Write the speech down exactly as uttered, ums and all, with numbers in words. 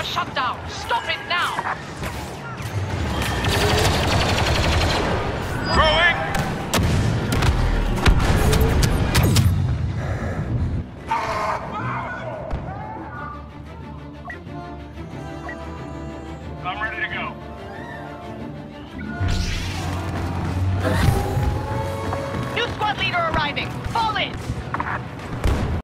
shut down! Stop it now! Throwing! I'm ready to go. New squad leader arriving! Fall in!